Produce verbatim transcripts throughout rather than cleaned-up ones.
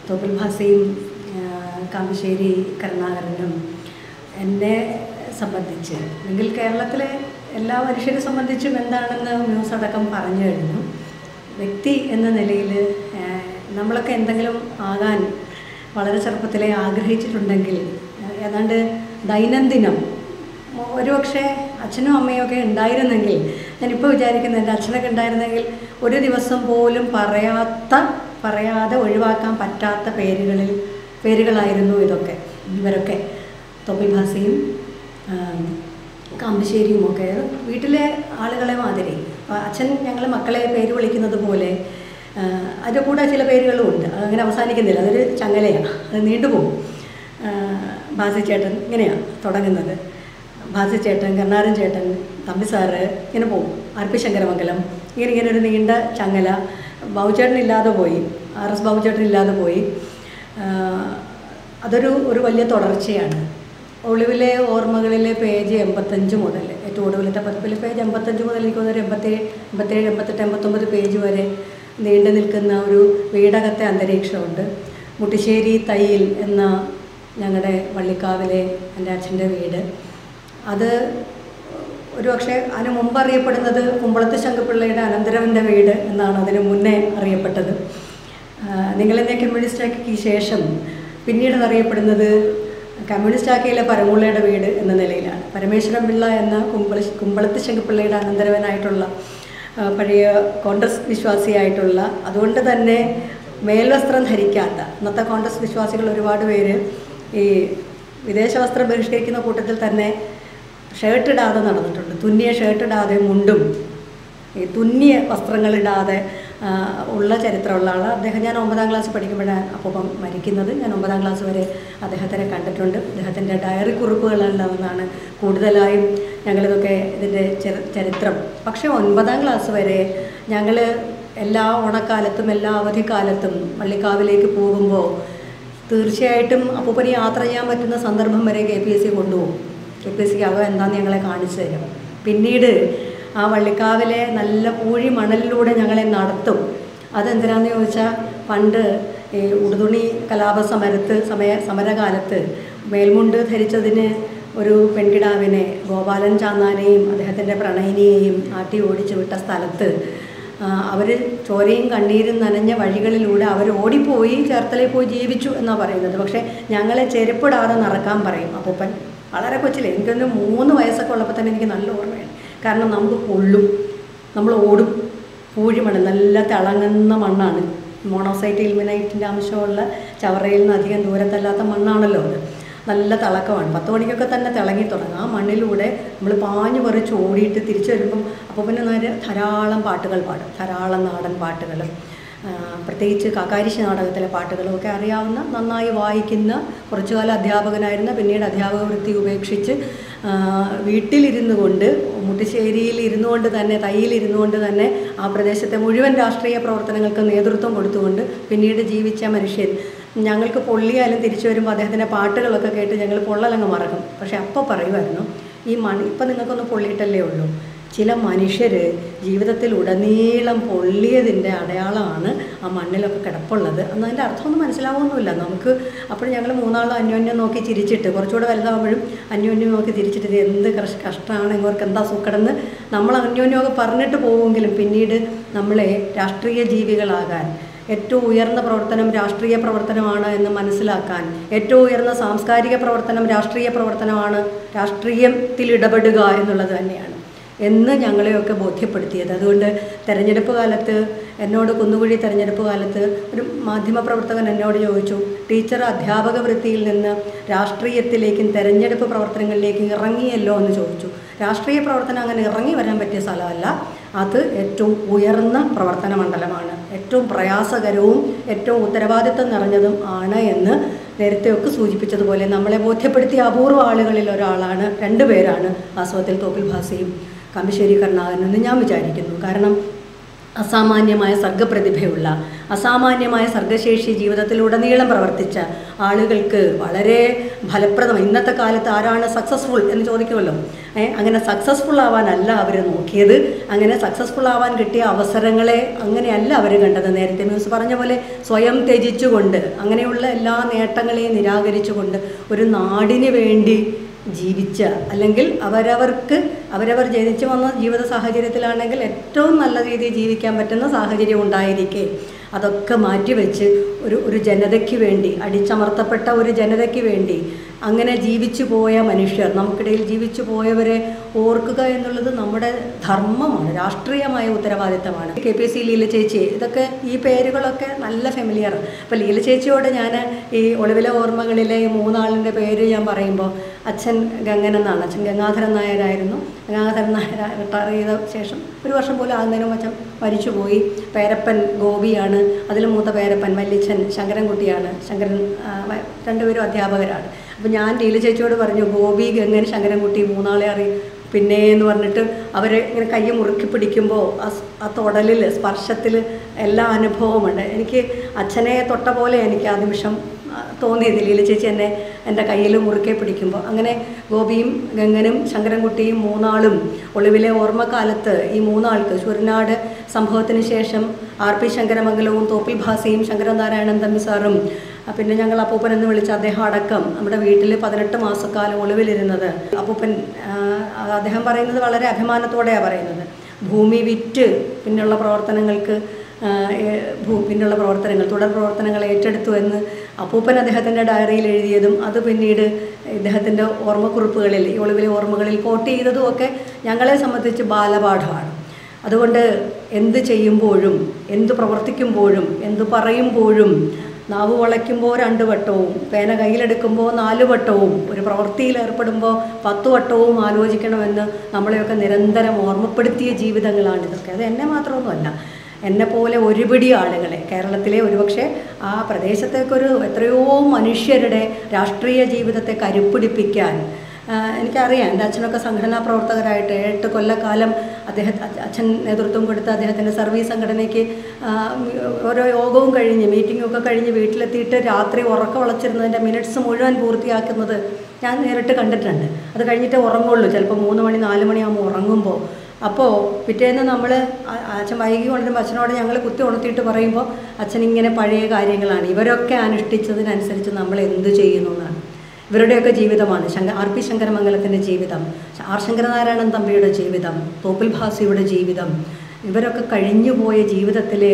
തോപ്പിൽ ഭാസിയും കാമ്പശ്ശേരി കരുണാകരനും എന്നെ സംബന്ധിച്ച് അല്ലെങ്കിൽ കേരളത്തിലെ എല്ലാ മനുഷ്യരെ സംബന്ധിച്ചും എന്താണെന്ന് ന്യൂസ് അടക്കം പറഞ്ഞു കഴിഞ്ഞു. വ്യക്തി എന്ന നിലയിൽ നമ്മളൊക്കെ എന്തെങ്കിലും ആകാൻ വളരെ ചെറുപ്പത്തിലെ ആഗ്രഹിച്ചിട്ടുണ്ടെങ്കിൽ ഏതാണ്ട് ദൈനംദിനം ഒരുപക്ഷെ അച്ഛനും അമ്മയും ഒക്കെ ഉണ്ടായിരുന്നെങ്കിൽ, ഞാനിപ്പോൾ വിചാരിക്കുന്നത് എൻ്റെ അച്ഛനൊക്കെ ഉണ്ടായിരുന്നെങ്കിൽ ഒരു ദിവസം പോലും പറയാത്ത പറയാതെ ഒഴിവാക്കാൻ പറ്റാത്ത പേരുകളിൽ പേരുകളായിരുന്നു ഇതൊക്കെ. ഇവരൊക്കെ തോപ്പിൽ ഭാസിയും കാമ്പശ്ശേരിയും ഒക്കെ വീട്ടിലെ ആളുകളെ മാതിരി അച്ഛൻ ഞങ്ങൾ മക്കളെ പേര് വിളിക്കുന്നത് പോലെ അതിൻ്റെ കൂടെ ചില പേരുകളും ഉണ്ട്. അതങ്ങനെ അവസാനിക്കുന്നില്ല, അതൊരു ചങ്ങലയാണ്, അത് നീണ്ടുപോകും. ഭാസി ചേട്ടൻ ഇങ്ങനെയാണ് തുടങ്ങുന്നത്. ഭാസി ചേട്ടൻ, കരുണാകരൻ ചേട്ടൻ, തമ്പി സാറ്, ഇങ്ങനെ പോകും. ആർ പി ശങ്കരമംഗലം, ഇങ്ങനെ ഇങ്ങനെ ഒരു നീണ്ട ചങ്ങല. ബാബുചേട്ടൻ ഇല്ലാതെ പോയി, ആർ എസ് ബാബുചേട്ടൻ ഇല്ലാതെ പോയി. അതൊരു ഒരു വലിയ തുടർച്ചയാണ്. ഒളിവിലെ ഓർമ്മകളിലെ പേജ് എൺപത്തഞ്ച് മുതൽ ഏറ്റവും ഒടുവിലത്തെ പതിപ്പിലെ പേജ് എൺപത്തഞ്ച് മുതൽ എനിക്ക് തോന്നുന്നൊരു എൺപത്തേഴ് എൺപത്തേഴ് എൺപത്തെട്ട് എൺപത്തൊമ്പത് പേജ് വരെ നീണ്ടു നിൽക്കുന്ന ഒരു വീടകത്തെ അന്തരീക്ഷമുണ്ട്. മുട്ടിശ്ശേരി തയ്യിൽ എന്ന ഞങ്ങളുടെ വള്ളിക്കാവിലെ എൻ്റെ അച്ഛൻ്റെ വീട്, അത് ഒരു പക്ഷേ അതിന് മുമ്പ് അറിയപ്പെടുന്നത് കുമ്പളത്ത് ശങ്കുപിള്ളയുടെ അനന്തരവൻ്റെ വീട് എന്നാണ് അതിന് മുന്നേ അറിയപ്പെട്ടത്. നിങ്ങളെന്നെ കമ്മ്യൂണിസ്റ്റാക്കിക്ക് ശേഷം പിന്നീട് അറിയപ്പെടുന്നത് കമ്മ്യൂണിസ്റ്റാക്കിയിലെ പരമുള്ളയുടെ വീട് എന്ന നിലയിലാണ്. പരമേശ്വരൻ പിള്ള എന്ന കുമ്പള കുമ്പളത്ത് ശങ്കുപിള്ളയുടെ അനന്തരവനായിട്ടുള്ള പഴയ കോൺഗ്രസ് വിശ്വാസിയായിട്ടുള്ള, അതുകൊണ്ട് തന്നെ മേൽവസ്ത്രം ധരിക്കാത്ത ഇന്നത്തെ കോൺഗ്രസ് വിശ്വാസികൾ ഒരുപാട് പേര് ഈ വിദേശ വസ്ത്രം ബഹിഷ്കരിക്കുന്ന കൂട്ടത്തിൽ തന്നെ ഷർട്ടിടാതെ നടന്നിട്ടുണ്ട്. തുന്നിയ ഷർട്ടിടാതെ മുണ്ടും ഈ തുന്നിയ വസ്ത്രങ്ങളിടാതെ ഉള്ള ചരിത്രമുള്ള ആൾ അദ്ദേഹം. ഞാൻ ഒമ്പതാം ക്ലാസ് പഠിക്കുമ്പോഴാണ് അപ്പം മരിക്കുന്നത്. ഞാൻ ഒമ്പതാം ക്ലാസ് വരെ അദ്ദേഹത്തിനെ കണ്ടിട്ടുണ്ട്. അദ്ദേഹത്തിൻ്റെ ഡയറി കുറിപ്പുകളുണ്ടാവുന്നതാണ് കൂടുതലായും ഞങ്ങളിതൊക്കെ ഇതിൻ്റെ ചരിത്രം. പക്ഷേ ഒൻപതാം ക്ലാസ് വരെ ഞങ്ങൾ എല്ലാ ഓണക്കാലത്തും എല്ലാ അവധിക്കാലത്തും വള്ളിക്കാവിലേക്ക് പോകുമ്പോൾ തീർച്ചയായിട്ടും അപ്പൂപ്പന് യാത്ര ചെയ്യാൻ പറ്റുന്ന സന്ദർഭം വരെ കെ പി എസ് സി കൊണ്ടുപോകും. കെ പി എസ് സിക്ക് അകം എന്താണെന്ന് ഞങ്ങളെ കാണിച്ചു തരും. പിന്നീട് ആ വള്ളിക്കാവിലെ നല്ല പൂഴി മണലിലൂടെ ഞങ്ങളെ നടത്തും. അതെന്തിനാന്ന് ചോദിച്ചാൽ പണ്ട് ഈ ഉടുതുണി കലാപ സമരത്ത് സമയ സമരകാലത്ത് മേൽമുണ്ട് ധരിച്ചതിന് ഒരു പെൺകിടാവിനെ ഗോപാലൻ ചാന്നാനെയും അദ്ദേഹത്തിൻ്റെ പ്രണയിനിയെയും ആട്ടി ഓടിച്ചു വിട്ട സ്ഥലത്ത് അവർ ചോരയും കണ്ണീരും നനഞ്ഞ വഴികളിലൂടെ അവർ ഓടിപ്പോയി ചേർത്തലയിൽ പോയി ജീവിച്ചു എന്നാണ് പറയുന്നത്. പക്ഷേ ഞങ്ങളെ ചെരുപ്പിടാതെ നടക്കാൻ പറയും അപ്പൂപ്പൻ. വളരെ കൊച്ചിലെ എനിക്കൊന്ന് മൂന്ന് വയസ്സൊക്കെ ഉള്ളപ്പോൾ തന്നെ എനിക്ക് നല്ല ഓർമ്മയാണ്. കാരണം നമുക്ക് പൊള്ളും, നമ്മൾ ഓടും. പൂഴിമണ്ണ് നല്ല തിളങ്ങുന്ന മണ്ണാണ്. മോണോസൈറ്റ് ഇൽമിനൈറ്റിൻ്റെ അംശമുള്ള ചവറയിൽ നിന്ന് അധികം ദൂരത്തല്ലാത്ത മണ്ണാണല്ലോ അത്. നല്ല തിളക്കമാണ്. പത്ത് മണിക്കൊക്കെ തന്നെ തിളങ്ങി തുടങ്ങും. ആ മണ്ണിലൂടെ നമ്മൾ പാഞ്ഞു പറിച്ച് ഓടിയിട്ട് തിരിച്ചു വരുമ്പം അപ്പോൾ പിന്നെ നേരെ ധാരാളം പാട്ടുകൾ പാടും, ധാരാളം നാടൻ പാട്ടുകൾ, പ്രത്യേകിച്ച് കാക്കാരിശി നാടകത്തിലെ പാട്ടുകളുമൊക്കെ അറിയാവുന്ന, നന്നായി വായിക്കുന്ന, കുറച്ചുകാലം അധ്യാപകനായിരുന്ന, പിന്നീട് അധ്യാപക വൃത്തി ഉപേക്ഷിച്ച് വീട്ടിലിരുന്നു കൊണ്ട് മുട്ടിശ്ശേരിയിൽ ഇരുന്നു കൊണ്ട് തന്നെ തയ്യിലിരുന്നു കൊണ്ട് തന്നെ ആ പ്രദേശത്തെ മുഴുവൻ രാഷ്ട്രീയ പ്രവർത്തനങ്ങൾക്ക് നേതൃത്വം കൊടുത്തുകൊണ്ട് പിന്നീട് ജീവിച്ച മനുഷ്യൻ. ഞങ്ങൾക്ക് പൊള്ളിയാലും തിരിച്ചു വരുമ്പോൾ അദ്ദേഹത്തിൻ്റെ പാട്ടുകളൊക്കെ കേട്ട് ഞങ്ങൾ പൊള്ളലങ്ങ് മറക്കും. പക്ഷെ അപ്പോൾ പറയുമായിരുന്നു, ഈ മണ്ണ് ഇപ്പം നിങ്ങൾക്കൊന്ന് പൊള്ളിയിട്ടല്ലേ ഉള്ളൂ, ചില മനുഷ്യർ ജീവിതത്തിൽ ഉടനീളം പൊള്ളിയതിൻ്റെ അടയാളമാണ് ആ മണ്ണിലൊക്കെ കിടപ്പുള്ളത് എന്നതിൻ്റെ അർത്ഥമൊന്നും മനസ്സിലാവുമൊന്നുമില്ല നമുക്ക്. അപ്പോൾ ഞങ്ങൾ മൂന്നാളും അന്യോന്യം നോക്കി ചിരിച്ചിട്ട്, കുറച്ചുകൂടെ വലുതാകുമ്പോഴും അന്യോന്യം നോക്കി ചിരിച്ചിട്ട് ഇത് എന്ത് കഷ്ടമാണ്, ഇവർക്ക് എന്താ സുഖമെന്ന് നമ്മൾ അന്യോന്യമൊക്കെ പറഞ്ഞിട്ട് പോവുമെങ്കിലും പിന്നീട് നമ്മളെ രാഷ്ട്രീയ ജീവികളാകാൻ, ഏറ്റവും ഉയർന്ന പ്രവർത്തനം രാഷ്ട്രീയ പ്രവർത്തനമാണ് എന്ന് മനസ്സിലാക്കാൻ, ഏറ്റവും ഉയർന്ന സാംസ്കാരിക പ്രവർത്തനം രാഷ്ട്രീയ പ്രവർത്തനമാണ്, രാഷ്ട്രീയത്തിൽ ഇടപെടുക എന്നുള്ളത് തന്നെയാണ് എന്ന് ഞങ്ങളെയൊക്കെ ബോധ്യപ്പെടുത്തിയത്. അതുകൊണ്ട് തെരഞ്ഞെടുപ്പ് കാലത്ത് എന്നോട് കുന്നുകുഴി തെരഞ്ഞെടുപ്പ് കാലത്ത് ഒരു മാധ്യമപ്രവർത്തകൻ എന്നോട് ചോദിച്ചു, ടീച്ചർ അധ്യാപക വൃത്തിയിൽ നിന്ന് രാഷ്ട്രീയത്തിലേക്കും തെരഞ്ഞെടുപ്പ് പ്രവർത്തനങ്ങളിലേക്കും ഇറങ്ങിയല്ലോ എന്ന് ചോദിച്ചു. രാഷ്ട്രീയ പ്രവർത്തനം അങ്ങനെ ഇറങ്ങി വരാൻ പറ്റിയ സ്ഥലമല്ല, അത് ഏറ്റവും ഉയർന്ന പ്രവർത്തന മണ്ഡലമാണ്, ഏറ്റവും പ്രയാസകരവും ഏറ്റവും ഉത്തരവാദിത്വം നിറഞ്ഞതും ആണ് എന്ന് നേരത്തെയൊക്കെ സൂചിപ്പിച്ചതുപോലെ നമ്മളെ ബോധ്യപ്പെടുത്തിയ അപൂർവ ആളുകളിൽ ഒരാളാണ്, രണ്ടുപേരാണ് വാസ്തവത്തിൽ തോപ്പിൽ ഭാസിയും കാമ്പശ്ശേരി കരുണാകരൻ എന്ന് ഞാൻ വിചാരിക്കുന്നു. കാരണം അസാമാന്യമായ സർഗപ്രതിഭയുള്ള അസാമാന്യമായ സർഗശേഷി ജീവിതത്തിലുടനീളം പ്രവർത്തിച്ച ആളുകൾക്ക് വളരെ ഫലപ്രദം. ഇന്നത്തെ കാലത്ത് ആരാണ് സക്സസ്ഫുൾ എന്ന് ചോദിക്കുമല്ലോ. ഏഹ് അങ്ങനെ സക്സസ്ഫുൾ ആവാനല്ല അവർ നോക്കിയത്. അങ്ങനെ സക്സസ്ഫുൾ ആവാൻ കിട്ടിയ അവസരങ്ങളെ അങ്ങനെയല്ല അവർ കണ്ടത്. നേരത്തെ മ്യൂസ് പറഞ്ഞ പോലെ സ്വയം ത്യജിച്ചുകൊണ്ട് അങ്ങനെയുള്ള എല്ലാ നേട്ടങ്ങളെയും നിരാകരിച്ചുകൊണ്ട് ഒരു നാടിന് വേണ്ടി ജീവിച്ച, അല്ലെങ്കിൽ അവരവർക്ക് അവരവർ ജനിച്ചു വന്ന ജീവിത സാഹചര്യത്തിലാണെങ്കിൽ ഏറ്റവും നല്ല രീതിയിൽ ജീവിക്കാൻ പറ്റുന്ന സാഹചര്യം ഉണ്ടായിരിക്കെ അതൊക്കെ മാറ്റിവെച്ച് ഒരു ഒരു ജനതയ്ക്ക് വേണ്ടി, അടിച്ചമർത്തപ്പെട്ട ഒരു ജനതയ്ക്ക് വേണ്ടി അങ്ങനെ ജീവിച്ചു പോയ മനുഷ്യർ, നമുക്കിടയിൽ ജീവിച്ചു പോയവരെ ഓർക്കുക എന്നുള്ളത് നമ്മുടെ ധർമ്മമാണ്, രാഷ്ട്രീയമായ ഉത്തരവാദിത്തമാണ്. കെ പി സി ലീല ചേച്ചി, ഇതൊക്കെ ഈ പേരുകളൊക്കെ നല്ല ഫെമിലിയർ. അപ്പോൾ ലീല ചേച്ചിയോട് ഞാൻ ഈ ഒളിവിലെ ഓർമ്മകളിലെ ഈ മൂന്നാളിൻ്റെ പേര് ഞാൻ പറയുമ്പോൾ അച്ഛൻ ഗംഗൻ എന്നാണ്. അച്ഛൻ ഗംഗാധരൻ നായരായിരുന്നു. ഗംഗാധരൻ നായർ റിട്ടയർ ചെയ്ത ശേഷം ഒരു വർഷം പോലും ആകുന്നതിനും അച്ഛൻ മരിച്ചുപോയി. പേരപ്പൻ ഗോപിയാണ്, അതിൽ മൂത്ത പേരപ്പൻ. വല്യച്ഛൻ ശങ്കരൻകുട്ടിയാണ്. ശങ്കരൻ രണ്ടുപേരും അധ്യാപകരാണ്. അപ്പോൾ ഞാൻ ലീല ചേച്ചിയോട് പറഞ്ഞു, ഗോപി, ഗംഗൻ, ശങ്കരൻകുട്ടി മൂന്നാളെ അറിയും പിന്നെ എന്ന് പറഞ്ഞിട്ട് അവരെ ഇങ്ങനെ കയ്യെ മുറുക്കി പിടിക്കുമ്പോൾ ആ തൊടലിൽ, സ്പർശത്തിൽ എല്ലാ അനുഭവമുണ്ട്. എനിക്ക് അച്ഛനെ തൊട്ട പോലെ എനിക്ക് ആ നിമിഷം തോന്നിയത് ലീല ചേച്ചി എന്നെ എൻ്റെ കയ്യിൽ മുറുക്കെ പിടിക്കുമ്പോൾ. അങ്ങനെ ഗോപിയും ഗംഗനും ശങ്കരൻകുട്ടിയും മൂന്നാളും ഒളിവിലെ ഓർമ്മക്കാലത്ത് ഈ മൂന്നാൾക്ക് ശൂരനാട് സംഭവത്തിന് ശേഷം ആർ പി ശങ്കരമംഗലവും തോപ്പിൽ ഭാസിയും ശങ്കരനാരായണൻ തമ്പി സാറും പിന്നെ ഞങ്ങൾ അപ്പൂപ്പൻ എന്ന് വിളിച്ച അദ്ദേഹം അടക്കം നമ്മുടെ വീട്ടിൽ പതിനെട്ട് മാസക്കാലം ഒളിവിലിരുന്നത്. അപ്പൂപ്പൻ അദ്ദേഹം പറയുന്നത് വളരെ അഭിമാനത്തോടെയാണ് പറയുന്നത്. ഭൂമി വിറ്റ് പിന്നുള്ള പ്രവർത്തനങ്ങൾക്ക് ഭൂ പിന്നുള്ള പ്രവർത്തനങ്ങൾ തുടർ പ്രവർത്തനങ്ങൾ ഏറ്റെടുത്തു എന്ന് അപ്പൂപ്പൻ അദ്ദേഹത്തിൻ്റെ ഡയറിയിൽ എഴുതിയതും അത് പിന്നീട് ഇദ്ദേഹത്തിൻ്റെ ഓർമ്മക്കുറിപ്പുകളിൽ, ഈ ഒളിവിലെ ഓർമ്മകളിൽ കോട്ട് ചെയ്തതും ഒക്കെ ഞങ്ങളെ സംബന്ധിച്ച് ബാലപാഠമാണ്. അതുകൊണ്ട് എന്ത് ചെയ്യുമ്പോഴും, എന്ത് പ്രവർത്തിക്കുമ്പോഴും, എന്ത് പറയുമ്പോഴും നാവ് വളയ്ക്കുമ്പോൾ രണ്ട് വട്ടവും, പേന കയ്യിലെടുക്കുമ്പോൾ നാല് വട്ടവും, ഒരു പ്രവൃത്തിയിൽ ഏർപ്പെടുമ്പോൾ പത്ത് വട്ടവും ആലോചിക്കണമെന്ന് നമ്മളെയൊക്കെ നിരന്തരം ഓർമ്മപ്പെടുത്തിയ ജീവിതങ്ങളാണിതൊക്കെ. അത് എന്നെ മാത്രമൊന്നുമല്ല, എന്നെപ്പോലെ ഒരുപിടി ആളുകളെ, കേരളത്തിലെ ഒരുപക്ഷെ ആ പ്രദേശത്തേക്കൊരു എത്രയോ മനുഷ്യരുടെ രാഷ്ട്രീയ ജീവിതത്തെ കരുപ്പിടിപ്പിക്കാൻ എനിക്കറിയാം. എൻ്റെ അച്ഛനൊക്കെ സംഘടനാ പ്രവർത്തകരായിട്ട് എട്ട് കൊല്ലക്കാലം അദ്ദേഹം അച്ഛൻ നേതൃത്വം കൊടുത്ത അദ്ദേഹത്തിൻ്റെ സർവീസ് സംഘടനയ്ക്ക് ഓരോ യോഗവും കഴിഞ്ഞ് മീറ്റിങ്ങും ഒക്കെ കഴിഞ്ഞ് വീട്ടിലെത്തിയിട്ട് രാത്രി ഉറക്കം വളച്ചിരുന്നതിൻ്റെ മിനിറ്റ്സ് മുഴുവൻ പൂർത്തിയാക്കുന്നത് ഞാൻ നേരിട്ട് കണ്ടിട്ടുണ്ട്. അത് കഴിഞ്ഞിട്ടേ ഉറങ്ങുള്ളൂ. ചിലപ്പോൾ മൂന്ന് മണി നാല് മണിയാകുമ്പോൾ ഉറങ്ങുമ്പോൾ. അപ്പോൾ പിറ്റേന്ന് നമ്മൾ അച്ഛൻ വൈകി കൊണ്ടിരുമ്പോൾ അച്ഛനോട് ഞങ്ങൾ കുത്തി ഉണർത്തിയിട്ട് പറയുമ്പോൾ അച്ഛൻ ഇങ്ങനെ പഴയ കാര്യങ്ങളാണ്, ഇവരൊക്കെ അനുഷ്ഠിച്ചതിനനുസരിച്ച് നമ്മൾ എന്ത് ചെയ്യുന്നു എന്നാണ്. ഇവരുടെയൊക്കെ ജീവിതമാണ് ശങ്ക ആർ പി ശങ്കരമംഗലത്തിൻ്റെ ജീവിതം, ആർ ശങ്കരനാരായണൻ തമ്പിയുടെ ജീവിതം, തോപ്പിൽ ഭാസിയുടെ ജീവിതം. ഇവരൊക്കെ കഴിഞ്ഞുപോയ ജീവിതത്തിലെ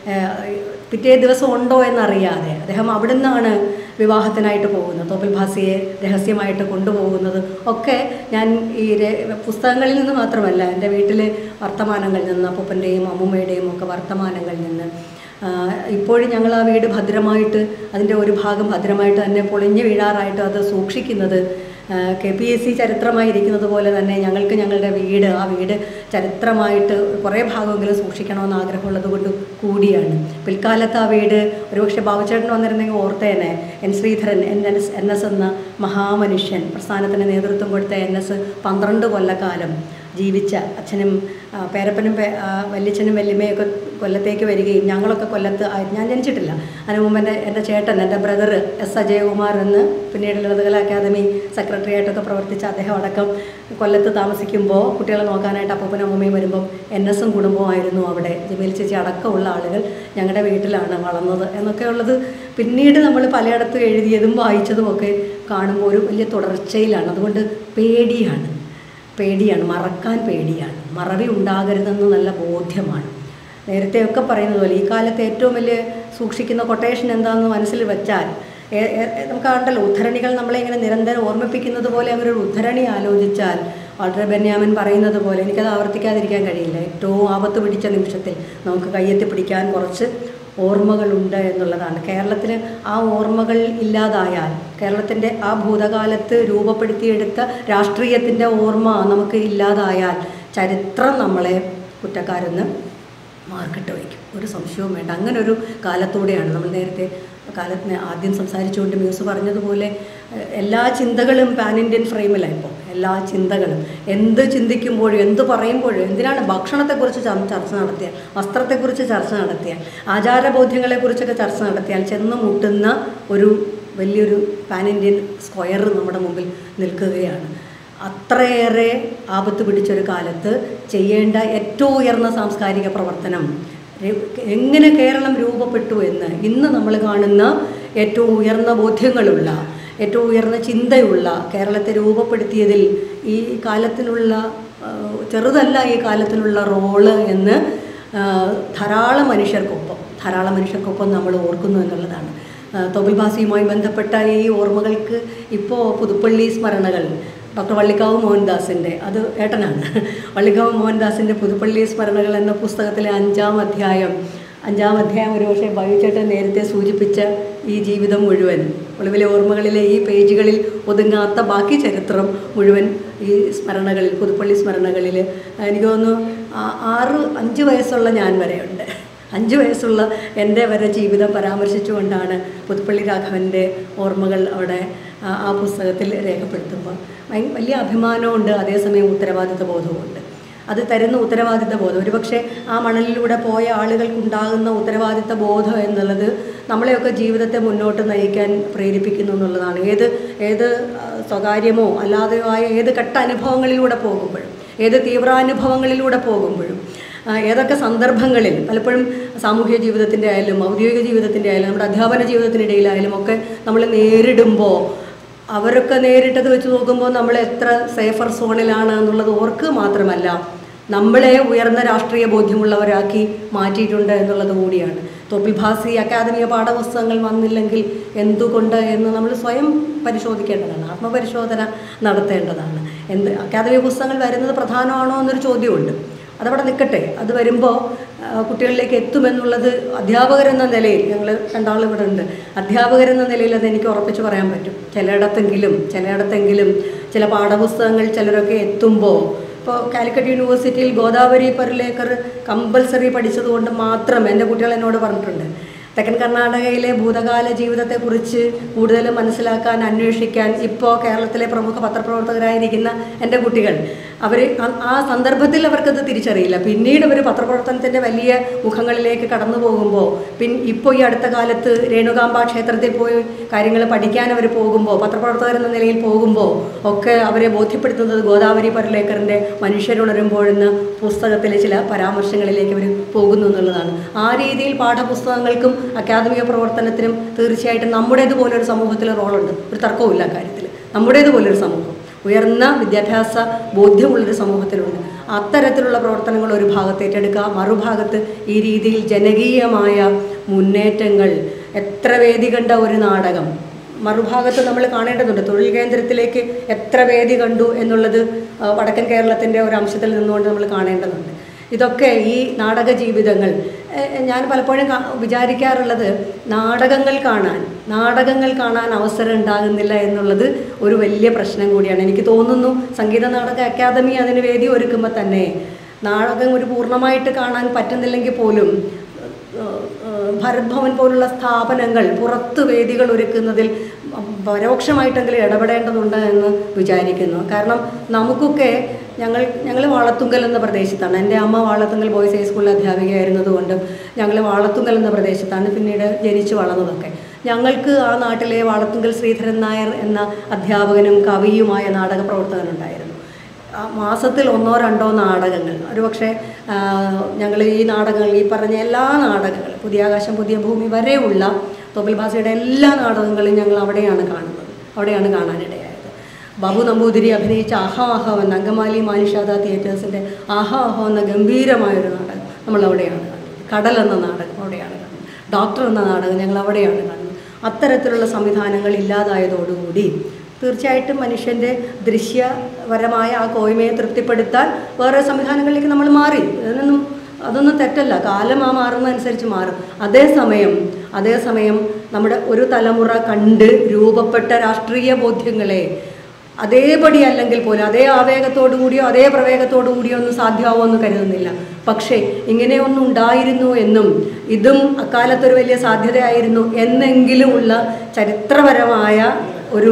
പിറ്റേ ദിവസം ഉണ്ടോ എന്നറിയാതെ അദ്ദേഹം അവിടെ നിന്നാണ് വിവാഹത്തിനായിട്ട് പോകുന്നത്. തോപ്പിൽ ഭാസിയെ രഹസ്യമായിട്ട് കൊണ്ടുപോകുന്നത് ഒക്കെ ഞാൻ ഈ പുസ്തകങ്ങളിൽ നിന്ന് മാത്രമല്ല, എൻ്റെ വീട്ടിലെ വർത്തമാനങ്ങളിൽ നിന്ന്, അപ്പൂപ്പൻ്റെയും അമ്മൂമ്മയുടെയും ഒക്കെ വർത്തമാനങ്ങളിൽ നിന്ന്. ഇപ്പോഴും ഞങ്ങൾ ആ വീട് ഭദ്രമായിട്ട്, അതിൻ്റെ ഒരു ഭാഗം ഭദ്രമായിട്ട് തന്നെ പൊളിഞ്ഞു വീഴാറായിട്ട് അത് സൂക്ഷിക്കുന്നത് കെ പി എസ് സി ചരിത്രമായിരിക്കുന്നത് പോലെ തന്നെ ഞങ്ങൾക്ക് ഞങ്ങളുടെ വീട്, ആ വീട് ചരിത്രമായിട്ട് കുറേ ഭാഗമെങ്കിലും സൂക്ഷിക്കണമെന്ന് ആഗ്രഹമുള്ളത് കൊണ്ട് കൂടിയാണ്. പിൽക്കാലത്ത് ആ വീട് ഒരുപക്ഷെ ബാബുചേട്ടൻ വന്നിരുന്നെങ്കിൽ ഓർത്തേനെ. N Sreedharan, N S N S എന്ന മഹാമനുഷ്യൻ, പ്രസ്ഥാനത്തിന് നേതൃത്വം കൊടുത്ത എൻ എസ് പന്ത്രണ്ട് കൊല്ലക്കാലം ജീവിച്ച അച്ഛനും പേരപ്പനും വല്യച്ഛനും വല്യമ്മയൊക്കെ കൊല്ലത്തേക്ക് വരികയും ഞങ്ങളൊക്കെ കൊല്ലത്ത്, ഞാൻ ജനിച്ചിട്ടില്ല, അതിന് മുമ്പ് എൻ്റെ എൻ്റെ ചേട്ടൻ, എൻ്റെ ബ്രദർ എസ് അജയകുമാർ എന്ന് പിന്നീട് ലളിതകലാ അക്കാദമി സെക്രട്ടറി ആയിട്ടൊക്കെ പ്രവർത്തിച്ച അദ്ദേഹം അടക്കം കൊല്ലത്ത് താമസിക്കുമ്പോൾ കുട്ടികളെ നോക്കാനായിട്ട് അപ്പൂപ്പനും അമ്മയും വരുമ്പം എൻ എസും കുടുംബമായിരുന്നു അവിടെ. ജമീൽ ചേച്ചി അടക്കമുള്ള ആളുകൾ ഞങ്ങളുടെ വീട്ടിലാണ് വളർന്നത് എന്നൊക്കെ ഉള്ളത് പിന്നീട് നമ്മൾ പലയിടത്തും എഴുതിയതും വായിച്ചതും ഒക്കെ കാണുമ്പോൾ ഒരു വലിയ തുടർച്ചയിലാണ്. അതുകൊണ്ട് പേടിയാണ് പേടിയാണ് മറക്കാൻ പേടിയാണ്. മറവി ഉണ്ടാകരുതെന്ന് നല്ല ബോധ്യമാണ്. നേരത്തെയൊക്കെ പറയുന്നത് പോലെ ഈ കാലത്ത് ഏറ്റവും വലിയ സൂക്ഷിക്കുന്ന കൊട്ടേഷൻ എന്താണെന്ന് മനസ്സിൽ വെച്ചാൽ നമുക്ക് കണ്ടല്ലോ, ഉദ്ധരണികൾ നമ്മളെ ഇങ്ങനെ നിരന്തരം ഓർമ്മിപ്പിക്കുന്നത് പോലെ അവരൊരു ഉദ്ധരണി ആലോചിച്ചാൽ വാൾട്ടർ ബെന്യാമിൻ പറയുന്നത് പോലെ, എനിക്കത് ആവർത്തിക്കാതിരിക്കാൻ കഴിയില്ല, ഏറ്റവും ആപത്ത് പിടിച്ച നിമിഷത്തിൽ നമുക്ക് കയ്യെത്തി പിടിക്കാൻ കുറച്ച് ഓർമ്മകളുണ്ട് എന്നുള്ളതാണ്. കേരളത്തിന് ആ ഓർമ്മകൾ ഇല്ലാതായാൽ, കേരളത്തിൻ്റെ ആ ഭൂതകാലത്ത് രൂപപ്പെടുത്തിയെടുത്ത രാഷ്ട്രീയത്തിൻ്റെ ഓർമ്മ നമുക്ക് ഇല്ലാതായാൽ ചരിത്രം നമ്മളെ കുറ്റക്കാരെന്ന് മാർക്കിട്ട് വയ്ക്കും. ഒരു സംശയവും വേണ്ട. അങ്ങനെ ഒരു കാലത്തൂടെയാണ് നമ്മൾ നേരത്തെ കാലത്തിന് ആദ്യം സംസാരിച്ചുകൊണ്ട് മ്യൂസ് പറഞ്ഞതുപോലെ എല്ലാ ചിന്തകളും പാൻ ഇന്ത്യൻ ഫ്രെയിമിലായിപ്പോൾ. എല്ലാ ചിന്തകളും എന്ത് ചിന്തിക്കുമ്പോഴും എന്ത് പറയുമ്പോഴും, എന്തിനാണ് ഭക്ഷണത്തെക്കുറിച്ച് ചർച്ച നടത്തിയാൽ, വസ്ത്രത്തെക്കുറിച്ച് ചർച്ച നടത്തിയാൽ, ആചാരബോധ്യങ്ങളെക്കുറിച്ചൊക്കെ ചർച്ച നടത്തിയാൽ ചെന്ന് മുട്ടുന്ന ഒരു വലിയൊരു പാൻ ഇന്ത്യൻ സ്ക്വയർ നമ്മുടെ മുമ്പിൽ നിൽക്കുകയാണ്. അത്രയേറെ ആപത്ത് പിടിച്ചൊരു കാലത്ത് ചെയ്യേണ്ട ഏറ്റവും ഉയർന്ന സാംസ്കാരിക പ്രവർത്തനം എങ്ങനെ കേരളം രൂപപ്പെട്ടു എന്ന് ഇന്ന് നമ്മൾ കാണുന്ന ഏറ്റവും ഉയർന്ന ബോധ്യങ്ങളുള്ള, ഏറ്റവും ഉയർന്ന ചിന്തയുള്ള കേരളത്തെ രൂപപ്പെടുത്തിയതിൽ ഈ കാലത്തിനുള്ള ചെറുതല്ല ഈ കാലത്തിനുള്ള റോള് എന്ന് ധാരാളം മനുഷ്യർക്കൊപ്പം ധാരാളം മനുഷ്യർക്കൊപ്പം നമ്മൾ ഓർക്കുന്നു എന്നുള്ളതാണ്. തൊപ്പിൽ ഭാസിയുമായി ബന്ധപ്പെട്ട ഈ ഓർമ്മകൾക്ക് ഇപ്പോൾ പുതുപ്പള്ളി സ്മരണകൾ, ഡോക്ടർ വള്ളിക്കാവ് മോഹൻദാസിൻ്റെ, അത് ഏട്ടനാണ്, വള്ളിക്കാവ് മോഹൻദാസിൻ്റെ പുതുപ്പള്ളി സ്മരണകൾ എന്ന പുസ്തകത്തിലെ അഞ്ചാം അധ്യായം അഞ്ചാം അധ്യായം ഒരു പക്ഷേ ബൈചേട്ടൻ നേരത്തെ സൂചിപ്പിച്ച ഈ ജീവിതം മുഴുവൻ, ഒളിവിലെ ഓർമ്മകളിലെ ഈ പേജുകളിൽ ഒതുങ്ങാത്ത ബാക്കി ചരിത്രം മുഴുവൻ ഈ സ്മരണകളിൽ, പുതുപ്പള്ളി സ്മരണകളിൽ എനിക്ക് തോന്നുന്നു ആറ് അഞ്ച് വയസ്സുള്ള ഞാൻ വരെയുണ്ട്. അഞ്ച് വയസ്സുള്ള എൻ്റെ വരെ ജീവിതം പരാമർശിച്ചുകൊണ്ടാണ് പുതുപ്പള്ളി രാഘവൻ്റെ ഓർമ്മകൾ അവിടെ ആ പുസ്തകത്തിൽ രേഖപ്പെടുത്തുമ്പോൾ വലിയ അഭിമാനമുണ്ട്, അതേസമയം ഉത്തരവാദിത്ത ബോധവുമുണ്ട്. അത് തരുന്ന ഉത്തരവാദിത്ത ബോധം, ഒരുപക്ഷെ ആ മണലിലൂടെ പോയ ആളുകൾക്കുണ്ടാകുന്ന ഉത്തരവാദിത്ത ബോധം എന്നുള്ളത് നമ്മളെയൊക്കെ ജീവിതത്തെ മുന്നോട്ട് നയിക്കാൻ പ്രേരിപ്പിക്കുന്നു എന്നുള്ളതാണ്. ഏത് ഏത് സ്വകാര്യമോ അല്ലാതെയോ ആയ ഏത് ഘട്ട അനുഭവങ്ങളിലൂടെ പോകുമ്പോഴും, ഏത് തീവ്രാനുഭവങ്ങളിലൂടെ പോകുമ്പോഴും, ഏതൊക്കെ സന്ദർഭങ്ങളിൽ, പലപ്പോഴും സാമൂഹ്യ ജീവിതത്തിൻ്റെ ആയാലും ഔദ്യോഗിക ജീവിതത്തിൻ്റെ ആയാലും നമ്മുടെ അധ്യാപന ജീവിതത്തിനിടയിലായാലും ഒക്കെ നമ്മൾ നേരിടുമ്പോൾ, അവരൊക്കെ നേരിട്ടത് വെച്ച് നോക്കുമ്പോൾ നമ്മൾ എത്ര സേഫർ സോണിലാണ് എന്നുള്ളത് ഓർക്ക് മാത്രമല്ല നമ്മളെ ഉയർന്ന രാഷ്ട്രീയ ബോധ്യമുള്ളവരാക്കി മാറ്റിയിട്ടുണ്ട് എന്നുള്ളത് കൂടിയാണ്. തൊപ്പിൽ ഭാസി അക്കാദമിക പാഠപുസ്തകങ്ങൾ വന്നില്ലെങ്കിൽ എന്തുകൊണ്ട് എന്ന് നമ്മൾ സ്വയം പരിശോധിക്കേണ്ടതാണ്, ആത്മപരിശോധന നടത്തേണ്ടതാണ്. എന്ത് അക്കാദമിക പുസ്തകങ്ങൾ വരുന്നത് പ്രധാനമാണോ എന്നൊരു ചോദ്യമുണ്ട്. അതവിടെ നിൽക്കട്ടെ, അത് വരുമ്പോൾ കുട്ടികളിലേക്ക് എത്തുമെന്നുള്ളത് അധ്യാപകരെന്ന നിലയിൽ, ഞങ്ങൾ രണ്ടാളും ഇവിടെ ഉണ്ട്, അധ്യാപകരെന്ന നിലയിൽ അത് എനിക്ക് ഉറപ്പിച്ച് പറയാൻ പറ്റും. ചിലയിടത്തെങ്കിലും ചിലയിടത്തെങ്കിലും ചില പാഠപുസ്തകങ്ങൾ ചിലരൊക്കെ എത്തുമ്പോൾ, ഇപ്പോൾ കാലിക്കറ്റ് യൂണിവേഴ്സിറ്റിയിൽ ഗോദാവരി പരുലേക്കർ കമ്പൽസറി പഠിച്ചതുകൊണ്ട് മാത്രം എൻ്റെ കുട്ടികൾ എന്നോട് പറഞ്ഞിട്ടുണ്ട്, തെക്കൻ കർണാടകയിലെ ഭൂതകാല ജീവിതത്തെക്കുറിച്ച് കൂടുതൽ മനസ്സിലാക്കാൻ, അന്വേഷിക്കാൻ ഇപ്പോൾ കേരളത്തിലെ പ്രമുഖ പത്രപ്രവർത്തകരായിരിക്കുന്ന എൻ്റെ കുട്ടികൾ അവർ ആ സന്ദർഭത്തിൽ അവർക്കത് തിരിച്ചറിയില്ല. പിന്നീട് അവർ പത്രപ്രവർത്തനത്തിൻ്റെ വലിയ മുഖങ്ങളിലേക്ക് കടന്നു പോകുമ്പോൾ, പിൻ ഇപ്പോൾ ഈ അടുത്ത കാലത്ത് രേണുകാംബ ക്ഷേത്രത്തിൽ പോയി കാര്യങ്ങൾ പഠിക്കാൻ അവർ പോകുമ്പോൾ, പത്രപ്രവർത്തകരെന്ന നിലയിൽ പോകുമ്പോൾ ഒക്കെ അവരെ ബോധ്യപ്പെടുത്തുന്നത് ഗോദാവരി പരുലേക്കറിൻ്റെ മനുഷ്യരുണരുമ്പോഴെന്ന പുസ്തകത്തിലെ ചില പരാമർശങ്ങളിലേക്ക് അവർ പോകുന്നു എന്നുള്ളതാണ്. ആ രീതിയിൽ പാഠപുസ്തകങ്ങൾക്കും അക്കാദമിക പ്രവർത്തനത്തിനും തീർച്ചയായിട്ടും നമ്മുടേതുപോലൊരു സമൂഹത്തിൽ റോളുണ്ട്, ഒരു തർക്കവുമില്ല കാര്യത്തിൽ. നമ്മുടേതുപോലൊരു സമൂഹം, ഉയർന്ന വിദ്യാഭ്യാസ ബോധ്യമുള്ളൊരു സമൂഹത്തിലുണ്ട്. അത്തരത്തിലുള്ള പ്രവർത്തനങ്ങൾ ഒരു ഭാഗത്ത് ഏറ്റെടുക്കുക, മറുഭാഗത്ത് ഈ രീതിയിൽ ജനകീയമായ മുന്നേറ്റങ്ങൾ, എത്ര വേദി കണ്ട ഒരു നാടകം, മറുഭാഗത്ത് നമ്മൾ കാണേണ്ടതുണ്ട്. തൊഴിൽ കേന്ദ്രത്തിലേക്ക് എത്ര വേദി കണ്ടു എന്നുള്ളത് വടക്കൻ കേരളത്തിൻ്റെ ഒരു അംശത്തിൽ നിന്നുകൊണ്ട് നമ്മൾ കാണേണ്ടതുണ്ട്. ഇതൊക്കെ ഈ നാടക ജീവിതങ്ങൾ, ഞാൻ പലപ്പോഴും വിചാരിക്കാറുള്ളത് നാടകങ്ങൾ കാണാൻ നാടകങ്ങൾ കാണാൻ അവസരം ഉണ്ടാകുന്നില്ല എന്നുള്ളത് ഒരു വലിയ പ്രശ്നം കൂടിയാണ്. എനിക്ക് തോന്നുന്നു സംഗീത നാടക അക്കാദമി അതിന് വേദി ഒരുക്കുമ്പോൾ തന്നെ നാടകം ഒരു പൂർണ്ണമായിട്ട് കാണാൻ പറ്റുന്നില്ലെങ്കിൽ പോലും ഭരത് ഭവൻ പോലുള്ള സ്ഥാപനങ്ങൾ പുറത്ത് വേദികൾ ഒരുക്കുന്നതിൽ പരോക്ഷമായിട്ടെങ്കിലും ഇടപെടേണ്ടതുണ്ട് എന്ന് വിചാരിക്കുന്നു. കാരണം നമുക്കൊക്കെ, ഞങ്ങൾ ഞങ്ങൾ വാളത്തുങ്കൽ എന്ന പ്രദേശത്താണ്, എൻ്റെ അമ്മ വാളത്തുങ്കൽ ബോയ്സ് ഹൈസ്കൂളിൽ അധ്യാപികയായിരുന്നതുകൊണ്ടും ഞങ്ങൾ വാളത്തുങ്കൽ എന്ന പ്രദേശത്താണ് പിന്നീട് ജനിച്ചു വളർന്നതൊക്കെ. ഞങ്ങൾക്ക് ആ നാട്ടിലെ വാളത്തുങ്കൽ ശ്രീധരൻ നായർ എന്ന അധ്യാപകനും കവിയുമായ നാടക പ്രവർത്തകനുണ്ടായിരുന്നു. മാസത്തിൽ ഒന്നോ രണ്ടോ നാടകങ്ങൾ, ഒരുപക്ഷെ ഞങ്ങൾ ഈ നാടകങ്ങൾ, ഈ പറഞ്ഞ എല്ലാ നാടകങ്ങൾ, പുതിയ ആകാശം പുതിയ ഭൂമി വരെയുള്ള തൊപ്പിൽ ഭാസിയുടെ എല്ലാ നാടകങ്ങളും ഞങ്ങൾ അവിടെയാണ് കാണുന്നത്, അവിടെയാണ് കാണാനിടയായത്. ബാബു നമ്പൂതിരി അഭിനയിച്ച ആഹാ ആഹോ എന്ന അങ്കമാലി മാനിഷാദ തിയേറ്റേഴ്സിൻ്റെ ആഹാ ആഹോ എന്ന ഗംഭീരമായൊരു നാടകം നമ്മൾ അവിടെയാണ് കാണുന്നത്. കടൽ എന്ന നാടകം അവിടെയാണ് കാണുന്നത്. ഡോക്ടർ എന്ന നാടകം ഞങ്ങൾ അവിടെയാണ് കാണുന്നത്. അത്തരത്തിലുള്ള സംവിധാനങ്ങൾ ഇല്ലാതായതോടുകൂടി തീർച്ചയായിട്ടും മനുഷ്യൻ്റെ ദൃശ്യപരമായ ആ കോയ്മയെ തൃപ്തിപ്പെടുത്താൻ വേറെ സംവിധാനങ്ങളിലേക്ക് നമ്മൾ മാറി. അതിനൊന്നും അതൊന്നും തെറ്റല്ല, കാലം ആ മാറുന്നതനുസരിച്ച് മാറും. അതേസമയം അതേസമയം നമ്മുടെ ഒരു തലമുറ കണ്ട് രൂപപ്പെട്ട രാഷ്ട്രീയ ബോധ്യങ്ങളെ അതേപടി അല്ലെങ്കിൽ പോലും അതേ ആവേഗത്തോടു കൂടിയോ അതേ പ്രവേഗത്തോടു കൂടിയോ ഒന്നും സാധ്യമാവുമെന്ന് കരുതുന്നില്ല. പക്ഷേ ഇങ്ങനെയൊന്നും ഉണ്ടായിരുന്നു എന്നും ഇതും അക്കാലത്തൊരു വലിയ സാധ്യതയായിരുന്നു എന്നെങ്കിലുമുള്ള ചരിത്രപരമായ ഒരു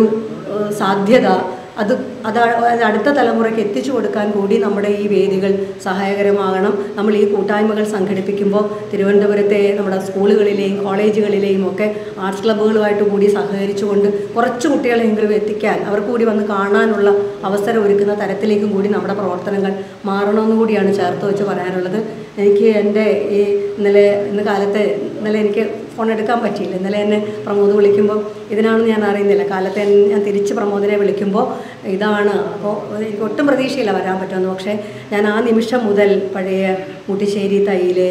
സാധ്യത അത് അത് അടുത്ത തലമുറയ്ക്ക് എത്തിച്ചു കൊടുക്കാൻ കൂടി നമ്മുടെ ഈ വേദികൾ സഹായകരമാകണം. നമ്മൾ ഈ കൂട്ടായ്മകൾ സംഘടിപ്പിക്കുമ്പോൾ തിരുവനന്തപുരത്തെ നമ്മുടെ സ്കൂളുകളിലെയും കോളേജുകളിലെയും ഒക്കെ ആർട്സ് ക്ലബ്ബുകളുമായിട്ട് കൂടി സഹകരിച്ചുകൊണ്ട് കുറച്ച് കുട്ടികളെങ്കിലും എത്തിക്കാൻ അവർക്ക് കൂടി വന്ന് കാണാനുള്ള അവസരം ഒരുക്കുന്ന തരത്തിലേക്കും കൂടി നമ്മുടെ പ്രവർത്തനങ്ങൾ മാറണമെന്ന് കൂടിയാണ് ചേർത്ത് വെച്ച് പറയാനുള്ളത്. എനിക്ക് എൻ്റെ ഈ ഇന്നലെ ഇന്ന് കാലത്ത് ഇന്നലെ എനിക്ക് ഫോൺ എടുക്കാൻ പറ്റിയില്ല. ഇന്നലെ എന്നെ പ്രമോദ് വിളിക്കുമ്പോൾ ഇതിനാണെന്ന് ഞാൻ അറിയുന്നില്ല. കാലത്തെ ഞാൻ തിരിച്ച് പ്രമോദിനെ വിളിക്കുമ്പോൾ ഇതാണ്. അപ്പോൾ എനിക്ക് ഒട്ടും പ്രതീക്ഷയില്ല വരാൻ പറ്റുമെന്ന്. പക്ഷേ ഞാൻ ആ നിമിഷം മുതൽ പഴയ മുട്ടിശ്ശേരി തൈയിലെ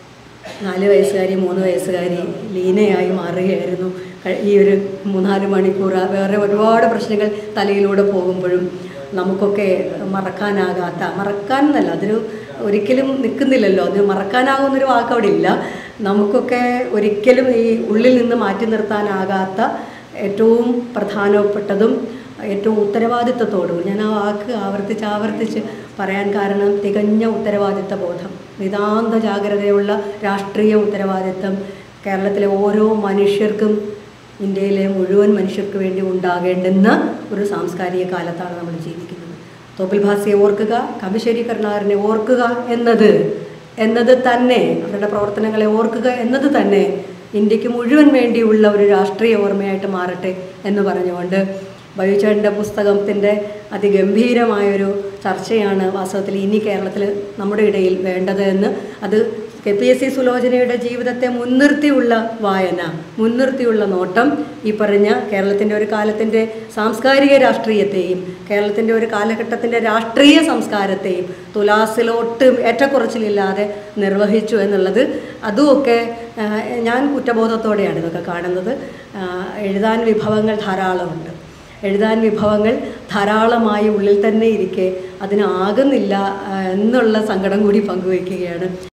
നാല് വയസ്സുകാരി മൂന്ന് വയസ്സുകാരി ലീനയായി മാറുകയായിരുന്നു. ഈ ഒരു മൂന്നാല് മണിക്കൂർ വേറെ ഒരുപാട് പ്രശ്നങ്ങൾ തലയിലൂടെ പോകുമ്പോഴും നമുക്കൊക്കെ മറക്കാനാകാത്ത, മറക്കാൻ എന്നല്ല, അതൊരു ഒരിക്കലും നിൽക്കുന്നില്ലല്ലോ, അത് മറക്കാനാകുന്നൊരു വാക്ക് അവിടെ ഇല്ല. നമുക്കൊക്കെ ഒരിക്കലും ഈ ഉള്ളിൽ നിന്ന് മാറ്റി നിർത്താനാകാത്ത ഏറ്റവും പ്രധാനപ്പെട്ടതും ഏറ്റവും ഉത്തരവാദിത്വത്തോടും, ഞാൻ ആ വാക്ക് ആവർത്തിച്ച് ആവർത്തിച്ച് പറയാൻ കാരണം തികഞ്ഞ ഉത്തരവാദിത്വ ബോധം, നിതാന്ത ജാഗ്രതയുള്ള രാഷ്ട്രീയ ഉത്തരവാദിത്വം കേരളത്തിലെ ഓരോ മനുഷ്യർക്കും, ഇന്ത്യയിലെ മുഴുവൻ മനുഷ്യർക്ക് വേണ്ടി ഉണ്ടാകേണ്ടുന്ന ഒരു സാംസ്കാരിക കാലത്താണ് നമ്മൾ ജീവിക്കുന്നത്. തോപ്പിൽ ഭാസിയെ ഓർക്കുക, കമ്പിശ്ശേരി കരുണാകരനെ ഓർക്കുക എന്നത് എന്നത് തന്നെ, അവരുടെ പ്രവർത്തനങ്ങളെ ഓർക്കുക എന്നത് തന്നെ ഇന്ത്യക്ക് മുഴുവൻ വേണ്ടിയുള്ള ഒരു രാഷ്ട്രീയ ഓർമ്മയായിട്ട് മാറട്ടെ എന്ന് പറഞ്ഞുകൊണ്ട് ബൈജുചേട്ടൻ്റെ പുസ്തകത്തിൻ്റെ അതിഗംഭീരമായൊരു ചർച്ചയാണ് വാസ്തവത്തിൽ ഇനി കേരളത്തിൽ നമ്മുടെ ഇടയിൽ വേണ്ടത് എന്ന്. അത് കെ പി എസ് സി സുലോചനയുടെ ജീവിതത്തെ മുൻനിർത്തിയുള്ള വായന, മുൻനിർത്തിയുള്ള നോട്ടം ഈ പറഞ്ഞ കേരളത്തിൻ്റെ ഒരു കാലത്തിൻ്റെ സാംസ്കാരിക രാഷ്ട്രീയത്തെയും കേരളത്തിൻ്റെ ഒരു കാലഘട്ടത്തിൻ്റെ രാഷ്ട്രീയ സംസ്കാരത്തെയും തുലാസിലോട്ട് ഏറ്റക്കുറച്ചിലില്ലാതെ നിർവഹിച്ചു എന്നുള്ളത്, അതുമൊക്കെ ഞാൻ കുറ്റബോധത്തോടെയാണ് ഇതൊക്കെ കാണുന്നത്. എഴുതാൻ വിഭവങ്ങൾ ധാരാളമുണ്ട്, എഴുതാൻ വിഭവങ്ങൾ ധാരാളമായി ഉള്ളിൽ തന്നെ ഇരിക്കെ അതിനാകുന്നില്ല എന്നുള്ള സങ്കടം കൂടി പങ്കുവയ്ക്കുകയാണ്.